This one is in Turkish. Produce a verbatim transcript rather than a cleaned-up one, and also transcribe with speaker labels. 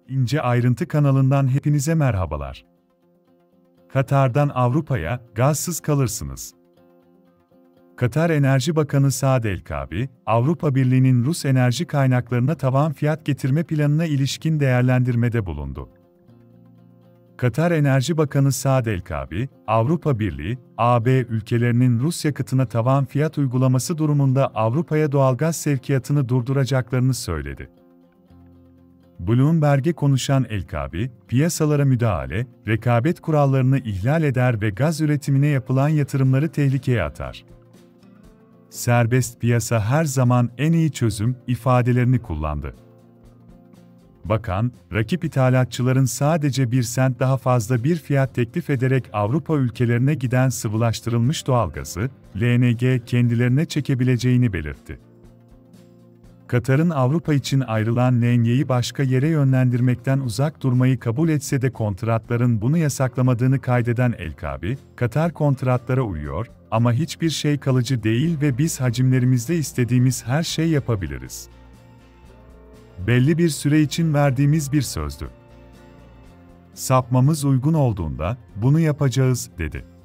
Speaker 1: İnce Ayrıntı kanalından hepinize merhabalar. Katar'dan Avrupa'ya gazsız kalırsınız. Katar Enerji Bakanı Saad El-Kaabi, Avrupa Birliği'nin Rus enerji kaynaklarına tavan fiyat getirme planına ilişkin değerlendirmede bulundu. Katar Enerji Bakanı Saad El-Kaabi, Avrupa Birliği, A B ülkelerinin Rus yakıtına tavan fiyat uygulaması durumunda Avrupa'ya doğalgaz sevkiyatını durduracaklarını söyledi. Bloomberg'e konuşan El-Kaabi, piyasalara müdahale, rekabet kurallarını ihlal eder ve gaz üretimine yapılan yatırımları tehlikeye atar. Serbest piyasa her zaman en iyi çözüm ifadelerini kullandı. Bakan, rakip ithalatçıların sadece bir sent daha fazla bir fiyat teklif ederek Avrupa ülkelerine giden sıvılaştırılmış doğalgazı, L N G kendilerine çekebileceğini belirtti. Katar'ın Avrupa için ayrılan L N G'yi başka yere yönlendirmekten uzak durmayı kabul etse de kontratların bunu yasaklamadığını kaydeden El-Kaabi, Katar kontratlara uyuyor ama hiçbir şey kalıcı değil ve biz hacimlerimizde istediğimiz her şey yapabiliriz. Belli bir süre için verdiğimiz bir sözdü. Sapmamız uygun olduğunda bunu yapacağız, dedi.